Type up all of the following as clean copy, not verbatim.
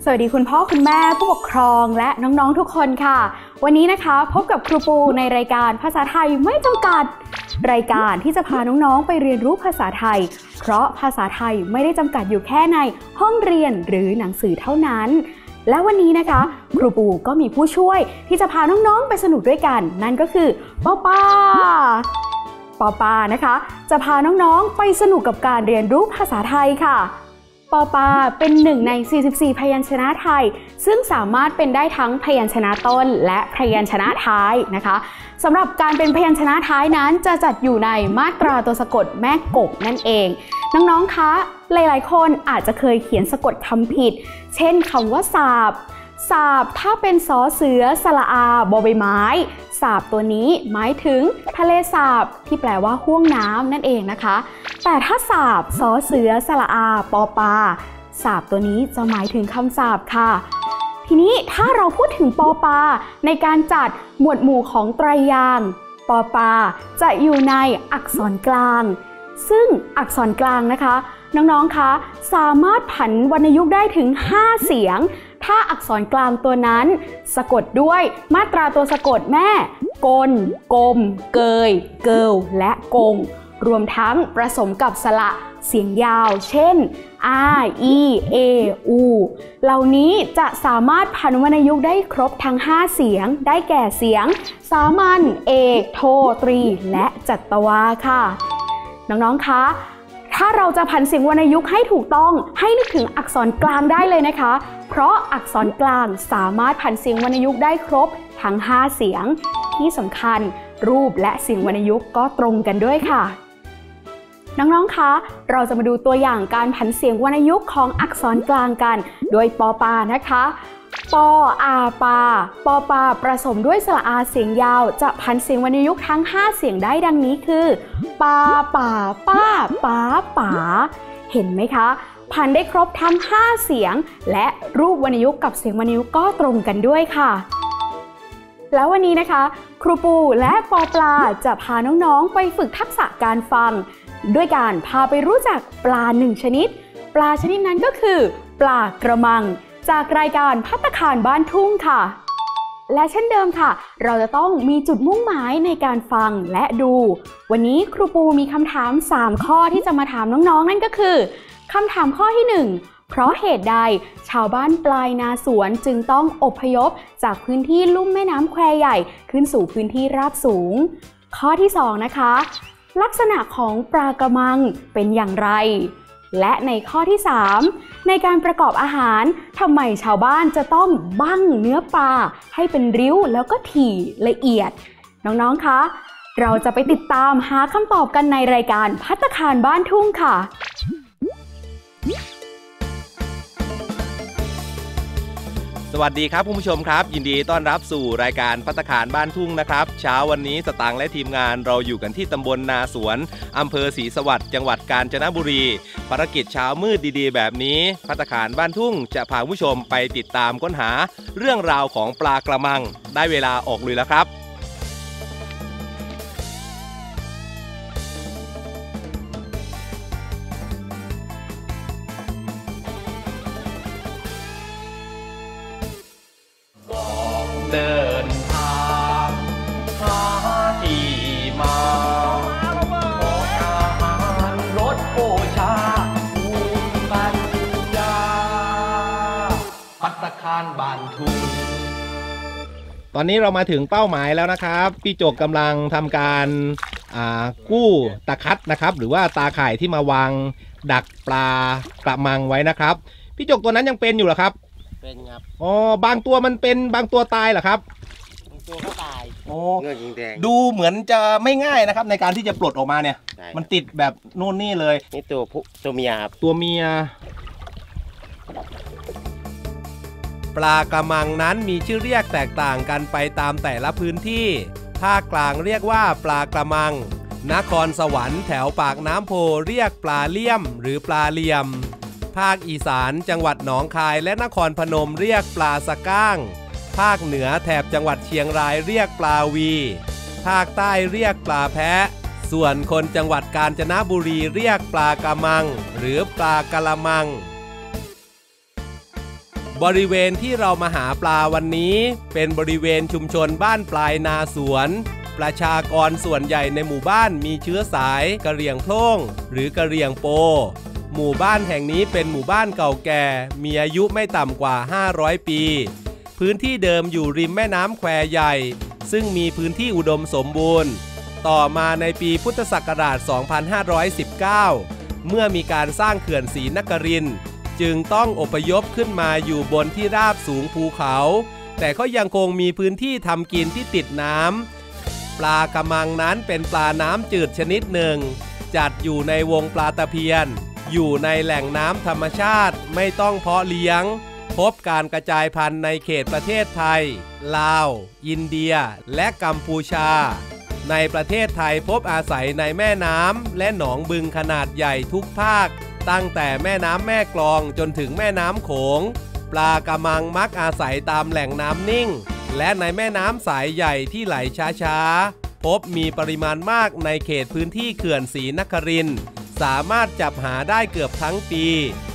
สวัสดีคุณพ่อคุณแม่ผู้ปกครองและน้องๆทุกคนค่ะวันนี้นะคะพบกับครูปูในรายการภาษาไทยไม่จำกัดรายการที่จะพาน้องๆไปเรียนรู้ภาษาไทยเพราะภาษาไทยไม่ได้จำกัดอยู่แค่ในห้องเรียนหรือหนังสือเท่านั้นและวันนี้นะคะครูปูก็มีผู้ช่วยที่จะพาน้องๆไปสนุกด้วยกันนั่นก็คือปอปานะคะจะพาน้องๆไปสนุกกับการเรียนรู้ภาษาไทยค่ะปอปาเป็นหนึ่งใน44พยัญชนะไทยซึ่งสามารถเป็นได้ทั้งพยัญชนะต้นและพยัญชนะท้ายนะคะสำหรับการเป็นพยัญชนะท้ายนั้นจะจัดอยู่ในมาตราตัวสะกดแม่กบนั่นเองน้องๆคะหลายๆคนอาจจะเคยเขียนสะกดคำผิดเช่นคำว่าสาบถ้าเป็นสอเสือสระอาบอใบไม้สาบตัวนี้หมายถึงทะเลสาบที่แปลว่าห้วงน้ำนั่นเองนะคะแต่ถ้าสาบสอเสือสระอาปอปาสาบตัวนี้จะหมายถึงคำสาบค่ะทีนี้ถ้าเราพูดถึงปอปาในการจัดหมวดหมู่ของไตรยางค์ปอปาจะอยู่ในอักษรกลางซึ่งอักษรกลางนะคะน้องๆคะสามารถผันวรรณยุกต์ได้ถึง5เสียงถ้าอักษรกลางตัวนั้นสะกดด้วยมาตราตัวสะกดแม่กลกลมเกยเกิลและกงรวมทั้งผสมกับสระเสียงยาวเช่นอาอีเออูเหล่านี้จะสามารถผันวรรณยุกต์ได้ครบทั้ง5เสียงได้แก่เสียงสามัญเอกโทตรีและจัตวาค่ะน้องๆคะถ้าเราจะผันเสียงวรรณยุกต์ให้ถูกต้องให้นึกถึงอักษรกลางได้เลยนะคะเพราะอักษรกลางสามารถผันเสียงวรรณยุกต์ได้ครบทั้ง5เสียงที่สำคัญรูปและเสียงวรรณยุกต์ก็ตรงกันด้วยค่ะน้องๆคะเราจะมาดูตัวอย่างการผันเสียงวรรณยุกต์ของอักษรกลางกันโดยปอปานะคะปออาปาปอปาผสมด้วยสระอาเสียงยาวจะผันเสียงวรรณยุกต์ทั้ง5เสียงได้ดังนี้คือปาป่าป้าป๋าป๋าเห็นไหมคะผันได้ครบทั้ง5เสียงและรูปวรรณยุกต์กับเสียงวรรณยุกต์ก็ตรงกันด้วยค่ะแล้ววันนี้นะคะครูปูและปอปลาจะพาน้องๆไปฝึกทักษะการฟังด้วยการพาไปรู้จักปลา1ชนิดปลาชนิดนั้นก็คือปลากระมังจากรายการภัตตาคารบ้านทุ่งค่ะและเช่นเดิมค่ะเราจะต้องมีจุดมุ่งหมายในการฟังและดูวันนี้ครูปูมีคำถาม3ข้อที่จะมาถามน้องๆนั่นก็คือคำถามข้อที่1เพราะเหตุใดชาวบ้านปลายนาสวนจึงต้องอพยพจากพื้นที่ลุ่มแม่น้ำแควใหญ่ขึ้นสู่พื้นที่ราบสูงข้อที่2นะคะลักษณะของปลากระมังเป็นอย่างไรและในข้อที่3ในการประกอบอาหารทำไมชาวบ้านจะต้องบั้งเนื้อปลาให้เป็นริ้วแล้วก็ถี่ละเอียดน้องๆคะเราจะไปติดตามหาคำตอบกันในรายการภัตตาคารบ้านทุ่งค่ะสวัสดีครับคุณผู้ชมครับยินดีต้อนรับสู่รายการภัตตาคารบ้านทุ่งนะครับเช้าวันนี้สตางค์และทีมงานเราอยู่กันที่ตำบลนาสวนอำเภอศรีสวัสดิ์จังหวัดกาญจนบุรีภารกิจเช้ามืดดีๆแบบนี้ภัตตาคารบ้านทุ่งจะพาผู้ชมไปติดตามค้นหาเรื่องราวของปลากระมังได้เวลาออกลุยแล้วครับเดินทางหาที่มาของอาหารรสโอชาภูมิปัญญาภัตตาคารบ้านทุ่งตอนนี้เรามาถึงเป้าหมายแล้วนะครับพี่โจกกำลังทำการกู้ตะคัดนะครับหรือว่าตาข่ายที่มาวางดักปลากระมังไว้นะครับพี่โจกตัวนั้นยังเป็นอยู่เหรอครับเป็นครับอ๋อบางตัวมันเป็นบางตัวตายเหรอครับบางตัวก็ตายโอ้ดูเหมือนจะไม่ง่ายนะครับในการที่จะปลดออกมาเนี่ยมันติดแบบนู่นนี่เลยนี่ตัวเมียครับตัวเมียปลากระมังนั้นมีชื่อเรียกแตกต่างกันไปตามแต่ละพื้นที่ภาคกลางเรียกว่าปลากระมังนครสวรรค์แถวปากน้ำโพเรียกปลาเลี่ยมหรือปลาเหลี่ยมภาคอีสานจังหวัดหนองคายและนครพนมเรียกปลาสะก้างภาคเหนือแถบจังหวัดเชียงรายเรียกปลาวีภาคใต้เรียกปลาแพะส่วนคนจังหวัดกาญจนบุรีเรียกปลากระมังหรือปลากะละมังบริเวณที่เรามาหาปลาวันนี้เป็นบริเวณชุมชนบ้านปลายนาสวนประชากรส่วนใหญ่ในหมู่บ้านมีเชื้อสายกะเหรี่ยงโพล่งหรือกะเหรี่ยงโปหมู่บ้านแห่งนี้เป็นหมู่บ้านเก่าแก่มีอายุไม่ต่ำกว่า500ปีพื้นที่เดิมอยู่ริมแม่น้ำแควใหญ่ซึ่งมีพื้นที่อุดมสมบูรณ์ต่อมาในปีพุทธศักราช 2519 เมื่อมีการสร้างเขื่อนศรีนครินทร์จึงต้องอพยพขึ้นมาอยู่บนที่ราบสูงภูเขาแต่ก็ยังคงมีพื้นที่ทำกินที่ติดน้ำปลากระมังนั้นเป็นปลาน้ำจืดชนิดหนึ่งจัดอยู่ในวงปลาตะเพียนอยู่ในแหล่งน้ำธรรมชาติไม่ต้องเพาะเลี้ยงพบการกระจายพันธุ์ในเขตประเทศไทยลาวอินเดียและกัมพูชาในประเทศไทยพบอาศัยในแม่น้ำและหนองบึงขนาดใหญ่ทุกภาคตั้งแต่แม่น้ำแม่กลองจนถึงแม่น้ำโขงปลากระมังมักอาศัยตามแหล่งน้ำนิ่งและในแม่น้ำสายใหญ่ที่ไหลช้าๆพบมีปริมาณมากในเขตพื้นที่เขื่อนศรีนครินทร์สามารถจับหาได้เกือบทั้งปี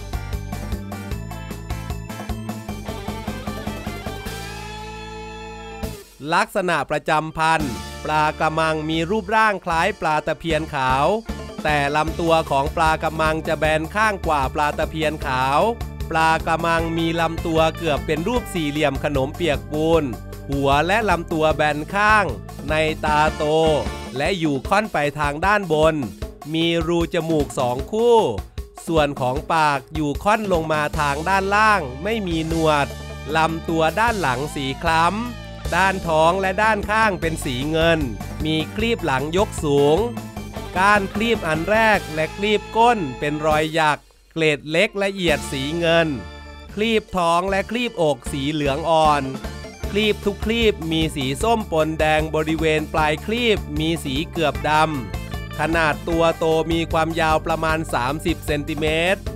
ลักษณะประจำพันธุ์ปลากระมังมีรูปร่างคล้ายปลาตะเพียนขาวแต่ลำตัวของปลากระมังจะแบนข้างกว่าปลาตะเพียนขาวปลากระมังมีลำตัวเกือบเป็นรูปสี่เหลี่ยมขนมเปียกปูนหัวและลำตัวแบนข้างในตาโตและอยู่ค่อนไปทางด้านบนมีรูจมูก2คู่ส่วนของปากอยู่ค่อนลงมาทางด้านล่างไม่มีหนวดลำตัวด้านหลังสีคล้ำด้านท้องและด้านข้างเป็นสีเงินมีคลีบหลังยกสูงก้านคลีบอันแรกและคลีบก้นเป็นรอยหยักเกล็ดเล็กละเอียดสีเงินคลีบท้องและคลีบอกสีเหลืองอ่อนคลีบทุกคลีบมีสีส้มปนแดงบริเวณปลายคลีบมีสีเกือบดำขนาดตัวโตมีความยาวประมาณ30เซนติเมตร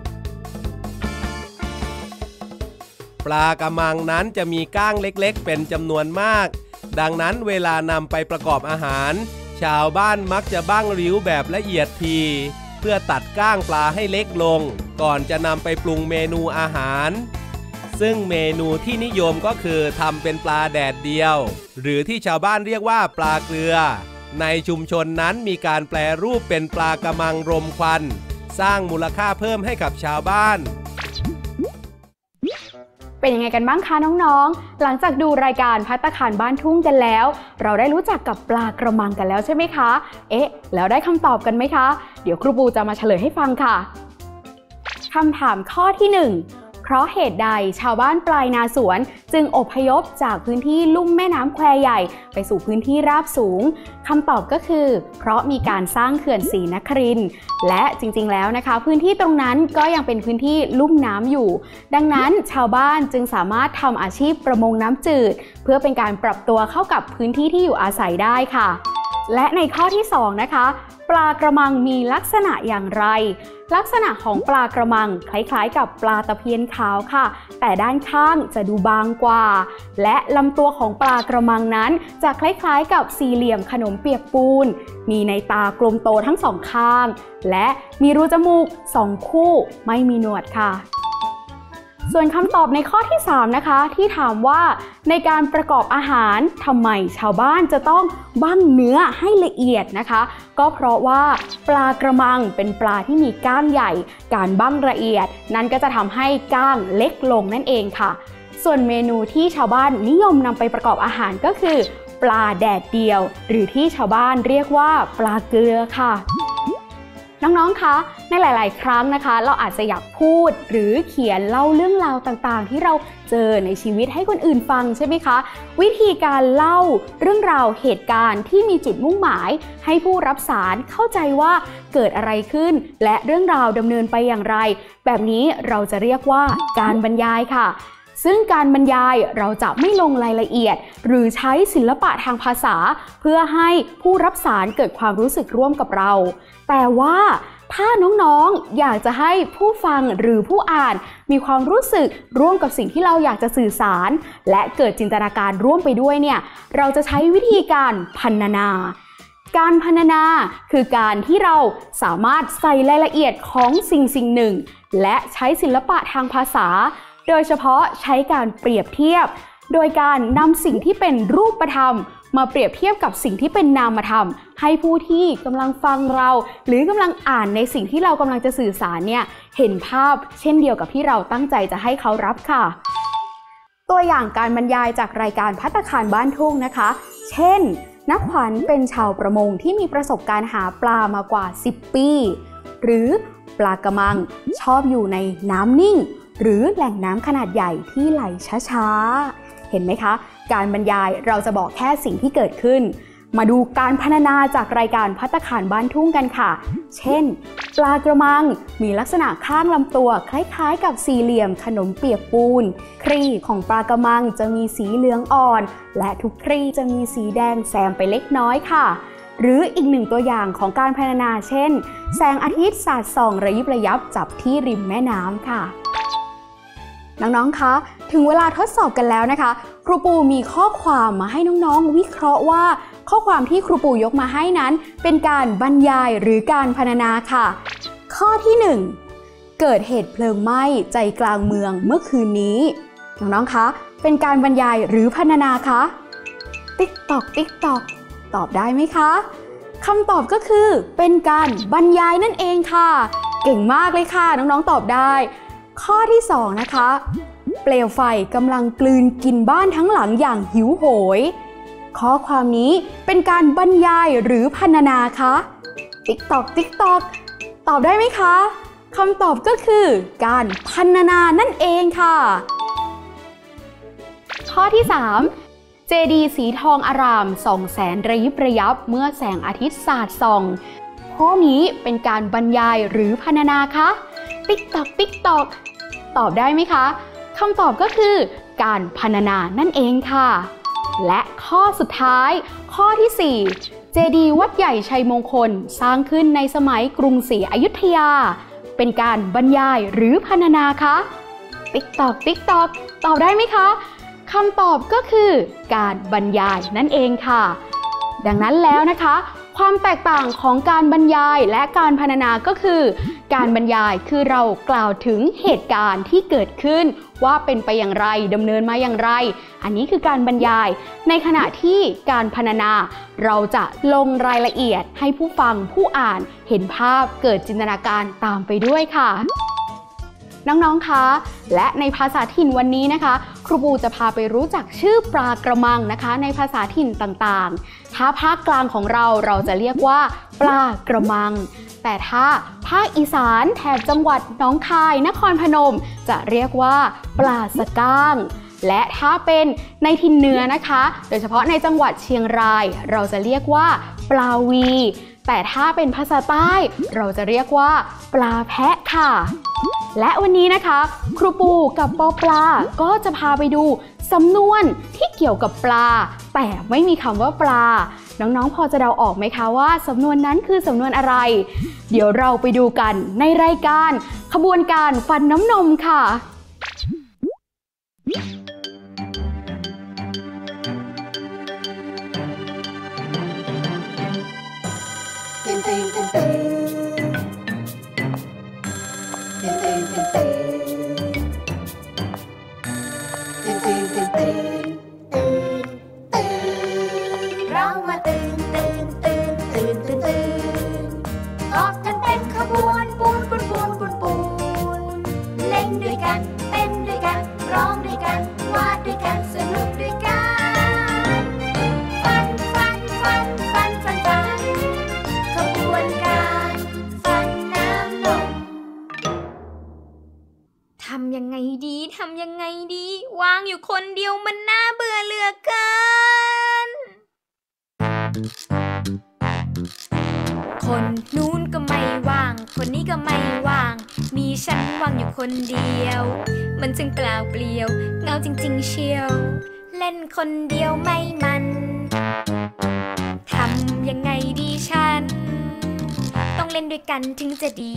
ปลากระมังนั้นจะมีก้างเล็กๆเป็นจำนวนมากดังนั้นเวลานำไปประกอบอาหารชาวบ้านมักจะบั้งริ้วแบบละเอียดทีเพื่อตัดก้างปลาให้เล็กลงก่อนจะนำไปปรุงเมนูอาหารซึ่งเมนูที่นิยมก็คือทำเป็นปลาแดดเดียวหรือที่ชาวบ้านเรียกว่าปลาเกลือในชุมชนนั้นมีการแปรรูปเป็นปลากระมังรมควันสร้างมูลค่าเพิ่มให้กับชาวบ้านเป็นยังไงกันบ้างคะน้องๆหลังจากดูรายการภัตตาคารบ้านทุ่งกันแล้วเราได้รู้จักกับปลากระมังกันแล้วใช่ไหมคะแล้วได้คำตอบกันไหมคะเดี๋ยวครูปูจะมาเฉลยให้ฟังค่ะคำถามข้อที่ 1เพราะเหตุใดชาวบ้านปลายนาสวนจึงอพยพจากพื้นที่ลุ่มแม่น้ำแควใหญ่ไปสู่พื้นที่ราบสูงคำตอบก็คือเพราะมีการสร้างเขื่อนศรีนครินทร์และจริงๆแล้วนะคะพื้นที่ตรงนั้นก็ยังเป็นพื้นที่ลุ่มน้ำอยู่ดังนั้นชาวบ้านจึงสามารถทำอาชีพประมงน้ำจืดเพื่อเป็นการปรับตัวเข้ากับพื้นที่ที่อยู่อาศัยได้ค่ะและในข้อที่ 2นะคะปลากระมังมีลักษณะอย่างไรลักษณะของปลากระมังคล้ายๆกับปลาตะเพียนขาวค่ะแต่ด้านข้างจะดูบางกว่าและลำตัวของปลากระมังนั้นจะคล้ายๆกับสี่เหลี่ยมขนมเปียกปูนมีในตากลมโตทั้งสองข้างและมีรูจมูก2คู่ไม่มีหนวดค่ะส่วนคำตอบในข้อที่ 3นะคะที่ถามว่าในการประกอบอาหารทำไมชาวบ้านจะต้องบั้งเนื้อให้ละเอียดนะคะก็เพราะว่าปลากระมังเป็นปลาที่มีก้างใหญ่การบั้งละเอียดนั้นก็จะทำให้ก้างเล็กลงนั่นเองค่ะส่วนเมนูที่ชาวบ้านนิยมนำไปประกอบอาหารก็คือปลาแดดเดียวหรือที่ชาวบ้านเรียกว่าปลาเกลือค่ะน้องๆคะในหลายๆครั้งนะคะเราอาจจะอยากพูดหรือเขียนเล่าเรื่องราวต่างๆที่เราเจอในชีวิตให้คนอื่นฟังใช่ไหมคะวิธีการเล่าเรื่องราวเหตุการณ์ที่มีจุดมุ่งหมายให้ผู้รับสารเข้าใจว่าเกิดอะไรขึ้นและเรื่องราวดำเนินไปอย่างไรแบบนี้เราจะเรียกว่าการบรรยายค่ะซึ่งการบรรยายเราจะไม่ลงรายละเอียดหรือใช้ศิลปะทางภาษาเพื่อให้ผู้รับสารเกิดความรู้สึกร่วมกับเราแต่ว่าถ้าน้องๆอยากจะให้ผู้ฟังหรือผู้อ่านมีความรู้สึกร่วมกับสิ่งที่เราอยากจะสื่อสารและเกิดจินตนาการร่วมไปด้วยเนี่ยเราจะใช้วิธีการพรรณนาการพรรณนาคือการที่เราสามารถใส่รายละเอียดของสิ่งหนึ่งและใช้ศิลปะทางภาษาโดยเฉพาะใช้การเปรียบเทียบโดยการนำสิ่งที่เป็นรูปธรรมมาเปรียบเทียบกับสิ่งที่เป็นนามธรรมให้ผู้ที่กำลังฟังเราหรือกำลังอ่านในสิ่งที่เรากำลังจะสื่อสารเนี่ยเห็นภาพเช่นเดียวกับที่เราตั้งใจจะให้เขารับค่ะตัวอย่างการบรรยายจากรายการภัตตาคารบ้านทุ่งนะคะเช่นนักขวัญเป็นชาวประมงที่มีประสบการณ์หาปลามากว่า10 ปีหรือปลากระมังชอบอยู่ในน้ำนิ่งหรือแหล่งน้ำขนาดใหญ่ที่ไหลช้าๆเห็นไหมคะการบรรยายเราจะบอกแค่สิ่งที่เกิดขึ้นมาดูการพรรณนาจากรายการภัตตาคารบ้านทุ่งกันค่ะเช่นปลากระมังมีลักษณะข้างลำตัวคล้ายๆกับสี่เหลี่ยมขนมเปียกปูนครีของปลากระมังจะมีสีเหลืองอ่อนและทุกครีจะมีสีแดงแซมไปเล็กน้อยค่ะหรืออีกหนึ่งตัวอย่างของการพรรณนาเช่นแสงอาทิตย์สาดส่องระยิบระยับจับที่ริมแม่น้ำค่ะน้องๆคะถึงเวลาทดสอบกันแล้วนะคะครูปูมีข้อความมาให้น้องๆวิเคราะห์ว่าข้อความที่ครูปูยกมาให้นั้นเป็นการบรรยายหรือการพรรณนาค่ะข้อที่1เกิดเหตุเพลิงไหม้ใจกลางเมืองเมื่อคืนนี้น้องๆคะเป็นการบรรยายหรือพรรณนาคะติ๊กตอกติ๊กตอกตอบได้ไหมคะคำตอบก็คือเป็นการบรรยายนั่นเองค่ะเก่งมากเลยค่ะน้องๆตอบได้ข้อที่2นะคะเปลวไฟกำลังกลืนกินบ้านทั้งหลังอย่างหิวโหยข้อความนี้เป็นการบรรยายหรือพรรณนาคะติ๊กตอกติ๊กตอกตอบได้ไหมคะคำตอบก็คือการพรรณนานั่นเองค่ะข้อที่3เจดีย์สีทองอารามส่องแสงระยิบระยับเมื่อแสงอาทิตย์สาดส่องข้อนี้เป็นการบรรยายหรือพรรณนาคะติ๊กตอกติ๊กตอกตอบได้ไหมคะคำตอบก็คือการพรรณนานั่นเองค่ะและข้อสุดท้ายข้อที่4เจดีย์วัดใหญ่ชัยมงคลสร้างขึ้นในสมัยกรุงศรีอยุธยาเป็นการบรรยายหรือพรรณนาคะติ๊กตอกติ๊กตอกตอบได้ไหมคะคำตอบก็คือการบรรยายนั่นเองค่ะดังนั้นแล้วนะคะความแตกต่างของการบรรยายและการพรรณนาก็คือการบรรยายคือเรากล่าวถึงเหตุการณ์ที่เกิดขึ้นว่าเป็นไปอย่างไรดำเนินมาอย่างไรอันนี้คือการบรรยายในขณะที่การพรรณนาเราจะลงรายละเอียดให้ผู้ฟังผู้อ่านเห็นภาพเกิดจินตนาการตามไปด้วยค่ะน้องๆคะและในภาษาถิ่นวันนี้นะคะครูปูจะพาไปรู้จักชื่อปลากระมังนะคะในภาษาถิ่นต่างๆถ้าภาคกลางของเราจะเรียกว่าปลากระมังแต่ถ้าภาคอีสานแถบจังหวัดหนองคายนครพนมจะเรียกว่าปลาสะก้างและถ้าเป็นในถิ่นเหนือนะคะโดยเฉพาะในจังหวัดเชียงรายเราจะเรียกว่าปลาวีแต่ถ้าเป็นภาษาใต้เราจะเรียกว่าปลาแพะค่ะและวันนี้นะคะครูปูกับปอปลาก็จะพาไปดูสำนวนที่เกี่ยวกับปลาแต่ไม่มีคำว่าปลาน้องๆพอจะเดาออกไหมคะว่าสำนวนนั้นคือสำนวนอะไรเดี๋ยวเราไปดูกันในรายการขบวนการฟันน้ำนมค่ะทำยังไงดีวางอยู่คนเดียวมันน่าเบื่อเหลือเกินคนนู้นก็ไม่ว่างคนนี้ก็ไม่ว่างมีฉันว่างอยู่คนเดียวมันจึงเปล่าเปลี่ยวเงาจริงๆเชียวเล่นคนเดียวไม่มันทำยังไงดีฉันต้องเล่นด้วยกันถึงจะดี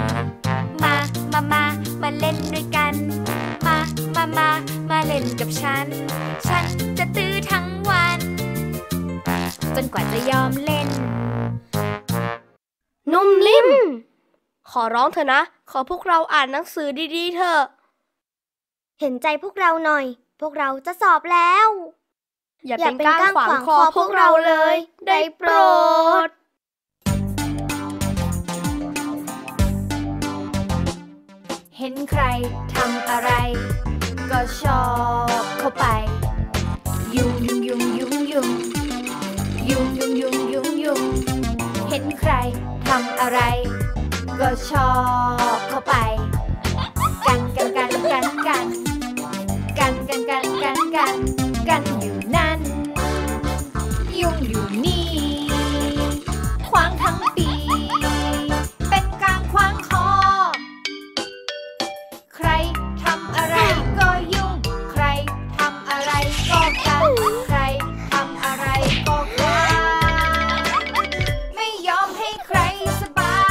มาเล่นด้วยกันมาเล่นกับฉันจะตื้อทั้งวันจนกว่าจะยอมเล่นนุ่มลิ่มขอร้องเถอะนะขอพวกเราอ่านหนังสือดีๆเถอะเห็นใจพวกเราหน่อยพวกเราจะสอบแล้วอย่าเป็นก้างขวางคอพวกเราเลยได้โปรดเห็นใครทำอะไรก็ชอบเข้าไปยุ่งยุ่งยุ่งยุ่งยุ่งยุ่งยุ่งยุ่งยุ่งยุ่งเห็นใครทำอะไรก็ชอบเข้าไปกันกันกันกันกันกันกันกันกันกันกันอยู่นั่นยุ่งอยู่นี่ขวางทั้งปีเป็นการขวางคอใครทำอะไรก็ยุ่งใครทำอะไรก็กันใครทำอะไรก็ขวางไม่ยอมให้ใครสบาย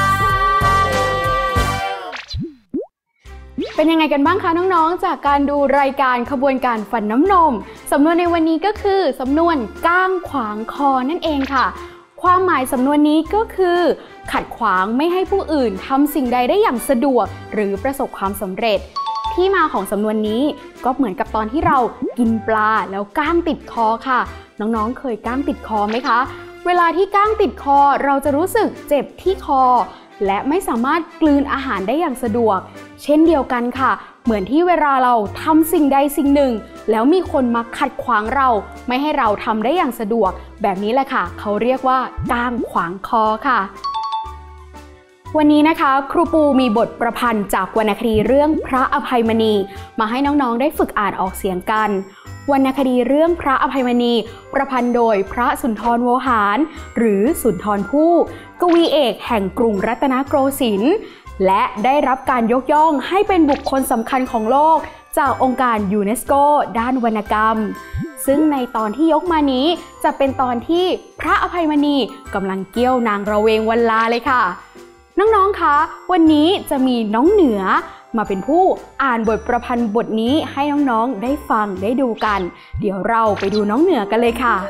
เป็นยังไงกันบ้างคะน้องๆจากการดูรายการขบวนการฟันน้ำนมสำนวนในวันนี้ก็คือสำนวนก้างขวางคอนั่นเองค่ะความหมายสำนวนนี้ก็คือขัดขวางไม่ให้ผู้อื่นทำสิ่งใดได้อย่างสะดวกหรือประสบความสำเร็จที่มาของสำนวนนี้ก็เหมือนกับตอนที่เรากินปลาแล้วก้างติดคอค่ะน้องๆเคยก้างติดคอไหมคะเวลาที่ก้างติดคอเราจะรู้สึกเจ็บที่คอและไม่สามารถกลืนอาหารได้อย่างสะดวกเช่นเดียวกันค่ะเหมือนที่เวลาเราทำสิ่งใดสิ่งหนึ่งแล้วมีคนมาขัดขวางเราไม่ให้เราทำได้อย่างสะดวกแบบนี้แหละค่ะเขาเรียกว่าก้างขวางคอค่ะวันนี้นะคะครูปูมีบทประพันธ์จากวรรณคดีเรื่องพระอภัยมณีมาให้น้องๆได้ฝึกอ่านออกเสียงกันวรรณคดีเรื่องพระอภัยมณีประพันธ์โดยพระสุนทรโวหารหรือสุนทรภู่กวีเอกแห่งกรุงรัตนโกสินทร์และได้รับการยกย่องให้เป็นบุคคลสำคัญของโลกจากองค์การยูเนสโกด้านวรรณกรรมซึ่งในตอนที่ยกมานี้จะเป็นตอนที่พระอภัยมณีกำลังเกี้ยวนางระเวงวันลาเลยค่ะน้องๆคะวันนี้จะมีน้องเหนือมาเป็นผู้อ่านบทประพันธ์บทนี้ให้น้องๆได้ฟังได้ดูกันเดี๋ยวเราไปดูน้องเหนือกันเลยค่ะ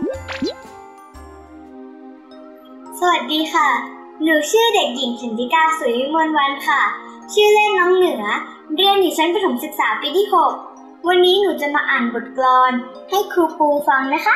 สวัสดีค่ะหนูชื่อเด็กหญิงขันธิกาสุยวิมลวรรณค่ะชื่อเล่นน้องเหนือเรียนอยู่ชั้นประถมศึกษาปีที่ 6วันนี้หนูจะมาอ่านบทกลอนให้ครูปูฟังนะคะ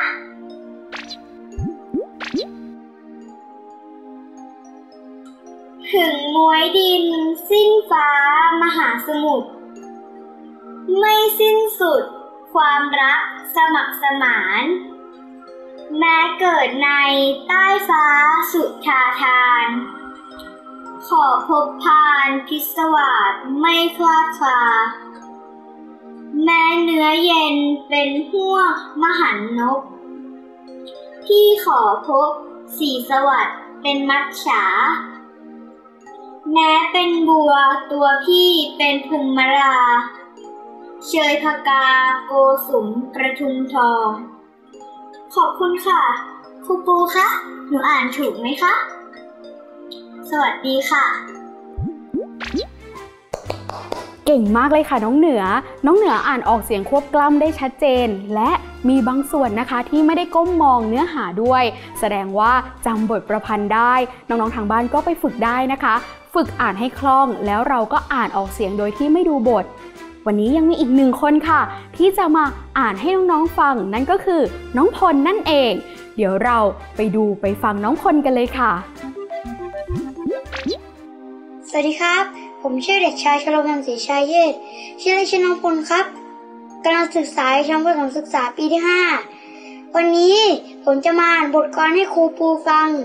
ถึงม้วยดินสิ้นฟ้ามหาสมุทรไม่สิ้นสุดความรักสมัครสมานแม้เกิดในใต้ฟ้าสุธาทานขอพบพานพิศวาสไม่คลาดคลาแม้เนื้อเย็นเป็นห้วงมหันนกที่ขอพบสีสวัสดิ์เป็นมัจฉาแม้เป็นบัวตัวพี่เป็นพึงมราเชยพกาโกสุมกระทุมทองขอบคุณค่ะครูปูคะหนูอ่านถูกไหมคะสวัสดีค่ะเก่งมากเลยค่ะน้องเหนืออ่านออกเสียงควบกล้ำได้ชัดเจนและมีบางส่วนนะคะที่ไม่ได้ก้มมองเนื้อหาด้วยแสดงว่าจำบทประพันธ์ได้น้องๆทางบ้านก็ไปฝึกได้นะคะฝึกอ่านให้คล่องแล้วเราก็อ่านออกเสียงโดยที่ไม่ดูบทวันนี้ยังมีอีกหนึ่งคนค่ะที่จะมาอ่านให้น้องๆฟังนั่นก็คือน้องพลนั่นเองเดี๋ยวเราไปฟังน้องพลกันเลยค่ะสวัสดีครับผมชื่อเด็กชายชโลม ศรีชายเยศชื่อเล่นชื่อน้องพลครับกำลังศึกษาอยู่ชั้นประถมศึกษาปีที่ 5วันนี้ผมจะมาอ่านบทกลอนให้ครูปูฟัง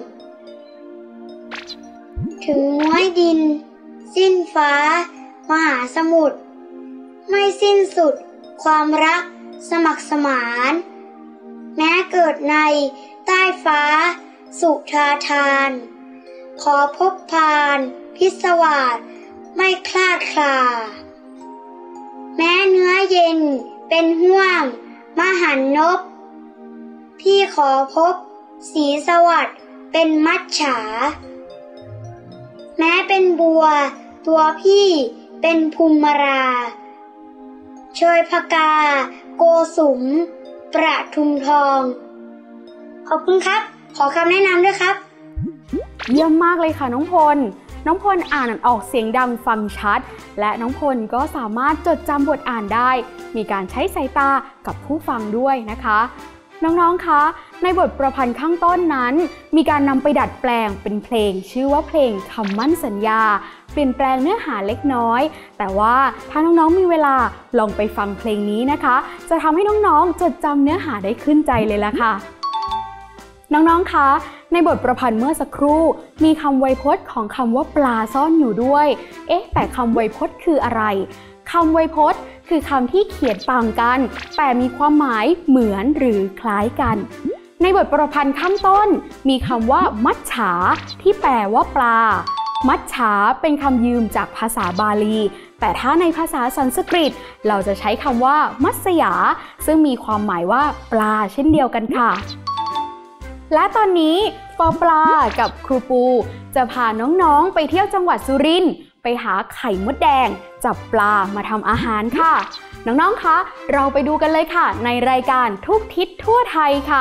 ถึงม้วยดินสิ้นฟ้ามหาสมุทรไม่สิ้นสุดความรักสมัครสมานแม้เกิดในใต้ฟ้าสุธาทานขอพบพานพิศวาสไม่คลาดคลาแม้เนื้อเย็นเป็นห้วงมหันนบพี่ขอพบสีสวัสดิ์เป็นมัจฉาแม้เป็นบัวตัวพี่เป็นภูมิราเชยพกาโกสุมประทุมทองขอบคุณครับขอคำแนะนำด้วยครับเยี่ยมมากเลยค่ะน้องพลน้องพลอ่านออกเสียงดังฟังชัดและน้องพลก็สามารถจดจำบทอ่านได้มีการใช้สายตากับผู้ฟังด้วยนะคะน้องๆคะในบทประพันธ์ข้างต้นนั้นมีการนำไปดัดแปลงเป็นเพลงชื่อว่าเพลงคำมั่นสัญญาเปลี่ยนแปลงเนื้อหาเล็กน้อยแต่ว่าถ้าน้องๆมีเวลาลองไปฟังเพลงนี้นะคะจะทำให้น้องๆจดจำเนื้อหาได้ขึ้นใจเลยล่ะค่ะน้องๆคะในบทประพันธ์เมื่อสักครู่มีคำไวยพจน์ของคำว่าปลาซ่อนอยู่ด้วยแต่คำไวยพจน์คืออะไรคำไวยพจน์คือคำที่เขียนต่างกันแต่มีความหมายเหมือนหรือคล้ายกันในบทประพันธ์ข้างต้นมีคำว่ามัจฉาที่แปลว่าปลามัจฉาเป็นคำยืมจากภาษาบาลีแต่ถ้าในภาษาสันสกฤตเราจะใช้คำว่ามัสยาซึ่งมีความหมายว่าปลาเช่นเดียวกันค่ะและตอนนี้ปอปลากับครูปูจะพาน้องๆไปเที่ยวจังหวัดสุรินทร์ไปหาไข่มดแดงจับปลามาทำอาหารค่ะน้องๆคะเราไปดูกันเลยค่ะในรายการทุกทิศทั่วไทยค่ะ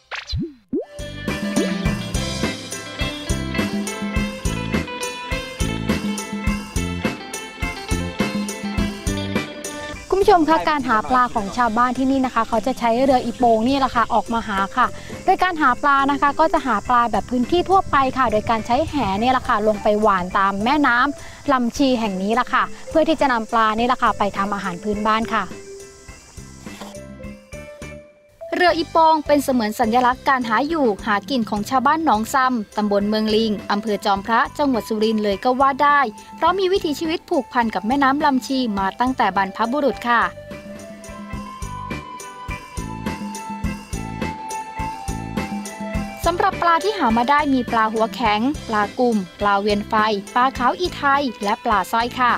คุณผู้ชมคะการหาปลาของชาวบ้านที่นี่นะคะเขาจะใช้เรืออีโปงนี่แหละค่ะออกมาหาค่ะโดยการหาปลานะคะก็จะหาปลาแบบพื้นที่ทั่วไปค่ะโดยการใช้แหนี่แหละค่ะลงไปหว่านตามแม่น้ำลำชีแห่งนี้แหละค่ะเพื่อที่จะนำปลานี่แหละค่ะไปทำอาหารพื้นบ้านค่ะเรืออีโปงเป็นเสมือนสัญลักษณ์การหาอยู่หากินของชาวบ้านหนองซำตำบลเมืองลิงอำเภอจอมพระจังหวัดสุรินทร์เลยก็ว่าได้เพราะมีวิถีชีวิตผูกพันกับแม่น้ำลำชีมาตั้งแต่บรรพบุรุษค่ะสำหรับปลาที่หามาได้มีปลาหัวแข็งปลากุ่มปลาเวียนไฟปลาขาวอีไทยและปลาสร้อยค่ะ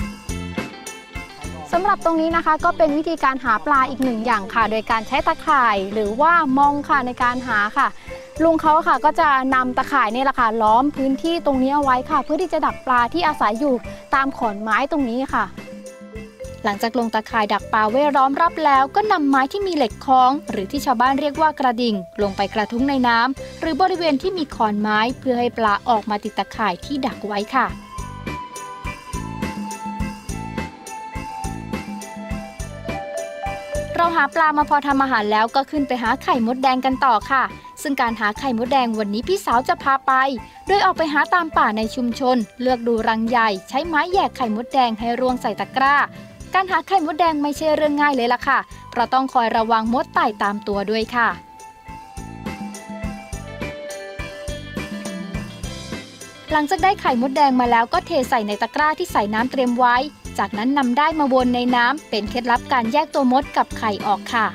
สำหรับตรงนี้นะคะก็เป็นวิธีการหาปลาอีกหนึ่งอย่างค่ะโดยการใช้ตะข่ายหรือว่ามองค่ะในการหาค่ะลุงเขาค่ะก็จะนำตะข่ายนี่แหละค่ะล้อมพื้นที่ตรงนี้เอาไว้ค่ะเพื่อที่จะดักปลาที่อาศัยอยู่ตามขอนไม้ตรงนี้ค่ะหลังจากลงตะข่ายดักปลาไว้ล้อมรอบแล้วก็นำไม้ที่มีเหล็กคล้องหรือที่ชาวบ้านเรียกว่ากระดิ่งลงไปกระทุ้งในน้ำหรือบริเวณที่มีขอนไม้เพื่อให้ปลาออกมาติดตะข่ายที่ดักไว้ค่ะเราหาปลามาพอทำอาหารแล้วก็ขึ้นไปหาไข่มดแดงกันต่อค่ะซึ่งการหาไข่มดแดงวันนี้พี่สาวจะพาไปโดยออกไปหาตามป่าในชุมชนเลือกดูรังใหญ่ใช้ไม้แยกไข่มดแดงให้รวงใส่ตะกร้าการหาไข่มดแดงไม่ใช่เรื่องง่ายเลยล่ะค่ะเพราะต้องคอยระวังมดไต่ตามตัวด้วยค่ะหลังจากได้ไข่มดแดงมาแล้วก็เทใส่ในตะกร้าที่ใส่น้ำเตรียมไว้จากนั้นนำได้มาวนในน้ำเป็นเคล็ดลับการแยกตัวมดกับไข่ออกค่ะ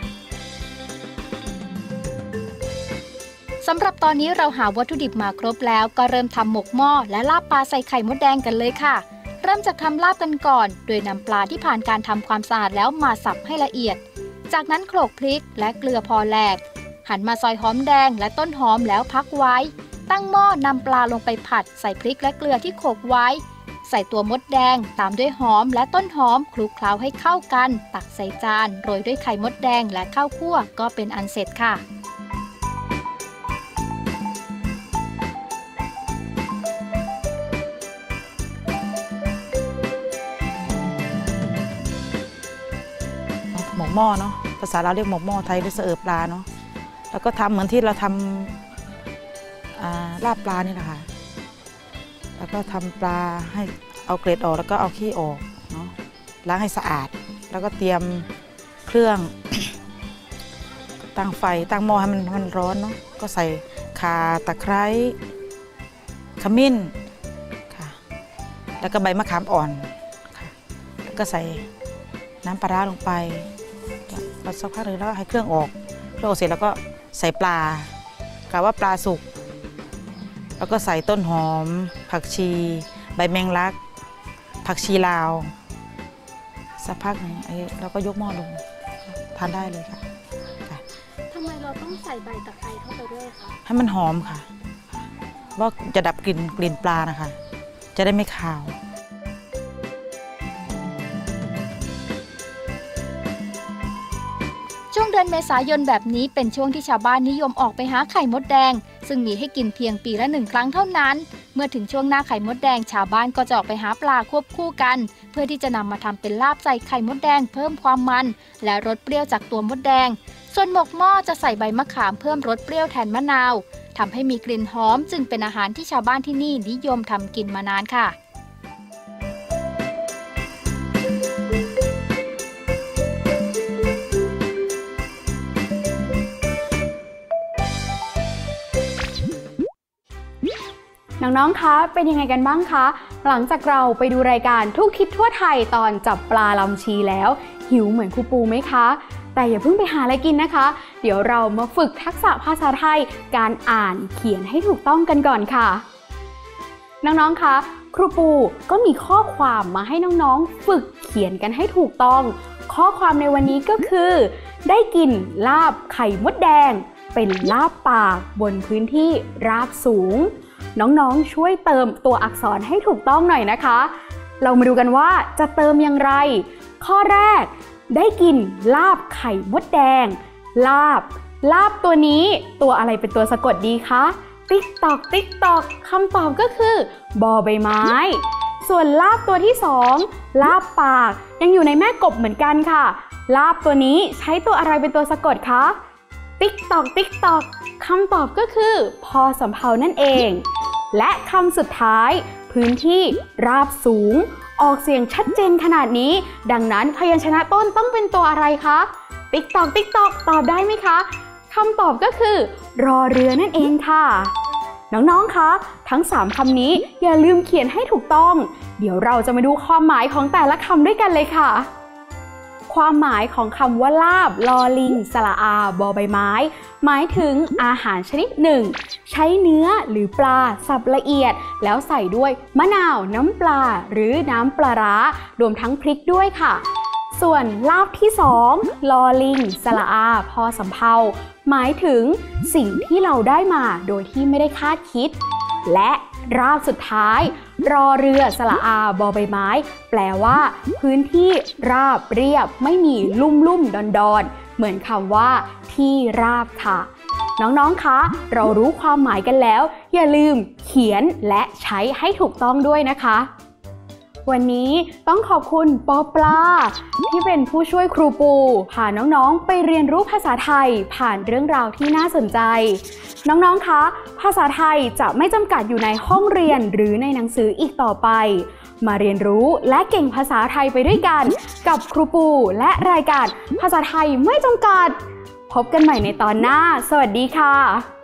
สำหรับตอนนี้เราหาวัตถุดิบมาครบแล้วก็เริ่มทำหมกหม้อและลาบปลาใส่ไข่มดแดงกันเลยค่ะเริ่มจากทำลาบกันก่อนโดยนำปลาที่ผ่านการทำความสะอาดแล้วมาสับให้ละเอียดจากนั้นโขลกพริกและเกลือพอแหลกหั่นมาซอยหอมแดงและต้นหอมแล้วพักไว้ตั้งหม้อนำปลาลงไปผัดใส่พริกและเกลือที่โขลกไว้ใส่ตัวมดแดงตามด้วยหอมและต้นหอมคลุกเคล้าให้เข้ากันตักใส่จานโรยด้วยไข่มดแดงและข้าวคั่วก็เป็นอันเสร็จค่ะหมกหม้อเนาะภาษาเราเรียกหมกหม้อไทยหรือเสอปลาเนาะแล้วก็ทำเหมือนที่เราทำลาบปลานี่แหละค่ะแล้วก็ทำปลาให้เอาเกล็ดออกแล้วก็เอาขี้ออกเนาะล้างให้สะอาดแล้วก็เตรียมเครื่อง ตั้งไฟตั้งหม้อให้มันร้อนเนาะก็ใส่ข่าตะไคร้ขมิ้นค่ะแล้วก็ใบมะขามอ่อนค่ะแล้วก็ใส่น้ำปลาร้าลงไปพอสักพักหนึ่งแล้วให้เครื่องออกเสร็จแล้วก็ใส่ปลากะว่าปลาสุกแล้วก็ใส่ต้นหอมผักชีใบแมงลักผักชีลาวสักพักหนึ่งเราก็ยกหม้อลงทานได้เลยค่ะทำไมเราต้องใส่ใบตะไคร้เข้าไปด้วยคะให้มันหอมค่ะว่าจะดับกลิ่นปลานะคะจะได้ไม่คาวช่วงเดือนเมษายนแบบนี้เป็นช่วงที่ชาวบ้านนิยมออกไปหาไข่มดแดงซึ่งมีให้กินเพียงปีละ1 ครั้งเท่านั้นเมื่อถึงช่วงหน้าไข่มดแดงชาวบ้านก็จะออกไปหาปลาควบคู่กันเพื่อที่จะนำมาทำเป็นลาบใส่ไข่มดแดงเพิ่มความมันและรสเปรี้ยวจากตัวมดแดงส่วนหมกหม้อจะใส่ใบมะขามเพิ่มรสเปรี้ยวแทนมะนาวทำให้มีกลิ่นหอมจึงเป็นอาหารที่ชาวบ้านที่นี่นิยมทำกินมานานค่ะน้องๆ คะ เป็นยังไงกันบ้างคะ หลังจากเราไปดูรายการทุกทิศทั่วไทยตอนจับปลาลำชีแล้วหิวเหมือนครูปูไหมคะ แต่อย่าเพิ่งไปหาอะไรกินนะคะ เดี๋ยวเรามาฝึกทักษะภาษาไทยการอ่านเขียนให้ถูกต้องกันก่อนค่ะ น้องๆ คะ ครูปูก็มีข้อความมาให้น้องๆ ฝึกเขียนกันให้ถูกต้อง ข้อความในวันนี้ก็คือได้กินลาบไข่มดแดงเป็นลาบปากบนพื้นที่ราบสูงน้องๆช่วยเติมตัวอักษรให้ถูกต้องหน่อยนะคะเรามาดูกันว่าจะเติมอย่างไรข้อแรกได้กินลาบไข่มดแดงลาบตัวนี้ตัวอะไรเป็นตัวสะกดดีคะติ๊กตอกติ๊กตอกคำตอบก็คือบอใบไม้ส่วนลาบตัวที่สองลาบปากยังอยู่ในแม่กบเหมือนกันค่ะลาบตัวนี้ใช้ตัวอะไรเป็นตัวสะกดคะติ๊กตอกติ๊กตอกคำตอบก็คือพอสำเภานั่นเองและคำสุดท้ายพื้นที่ราบสูงออกเสียงชัดเจนขนาดนี้ดังนั้นพยัญชนะต้นต้องเป็นตัวอะไรคะติ๊กตอกติ๊กตอกตอบได้ไหมคะคำตอบก็คือรอเรือนั่นเองค่ะน้องๆคะทั้ง3คำนี้อย่าลืมเขียนให้ถูกต้องเดี๋ยวเราจะมาดูความหมายของแต่ละคำด้วยกันเลยค่ะความหมายของคำว่าลาบลอลิงสระอาบอใบไม้หมายถึงอาหารชนิดหนึ่งใช้เนื้อหรือปลาสับละเอียดแล้วใส่ด้วยมะนาวน้ำปลาหรือน้ำปลาร้ารวมทั้งพริกด้วยค่ะส่วนลาบที่2ลอลิงสระอาพอสำเภาหมายถึงสิ่งที่เราได้มาโดยที่ไม่ได้คาดคิดและราบสุดท้ายรอเรือสระอาบอใบไม้แปลว่าพื้นที่ราบเรียบไม่มีลุ่มดอนเหมือนคำว่าที่ราบค่ะน้องๆคะเรารู้ความหมายกันแล้วอย่าลืมเขียนและใช้ให้ถูกต้องด้วยนะคะวันนี้ต้องขอบคุณปอปลาที่เป็นผู้ช่วยครูปูพาน้องๆไปเรียนรู้ภาษาไทยผ่านเรื่องราวที่น่าสนใจน้องๆคะภาษาไทยจะไม่จำกัดอยู่ในห้องเรียนหรือในหนังสืออีกต่อไปมาเรียนรู้และเก่งภาษาไทยไปด้วยกันกับครูปูและรายการภาษาไทยไม่จำกัดพบกันใหม่ในตอนหน้าสวัสดีค่ะ